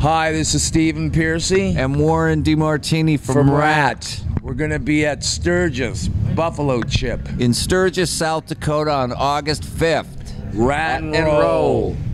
Hi, this is Stephen Piercy and Warren DeMartini from Ratt. We're going to be at Sturgis, Buffalo Chip. in Sturgis, South Dakota on August 5th. Ratt and roll.